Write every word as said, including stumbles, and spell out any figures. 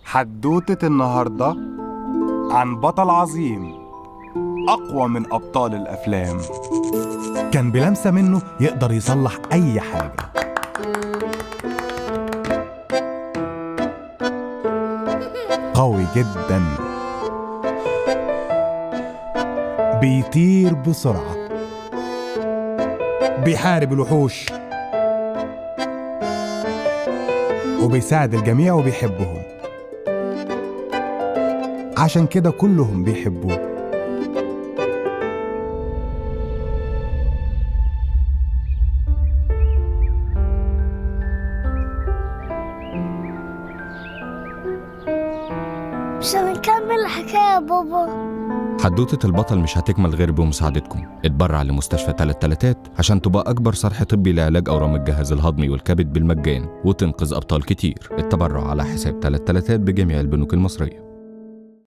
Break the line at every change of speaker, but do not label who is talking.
حدوتة النهاردة عن بطل عظيم أقوى من أبطال الأفلام، كان بلمسة منه يقدر يصلح أي حاجة. قوي جدا، بيطير بسرعة، بيحارب الوحوش، وبيساعد الجميع وبيحبهم، عشان كده كلهم بيحبوه.
مش هنكمل الحكاية يا بابا.
حدوتة البطل مش هتكمل غير بمساعدتكم. اتبرع لمستشفى تلات تلاتات عشان تبقى أكبر صرح طبي لعلاج أورام الجهاز الهضمي والكبد بالمجان وتنقذ أبطال كتير. التبرع على حساب تلات تلاتات بجميع البنوك المصرية.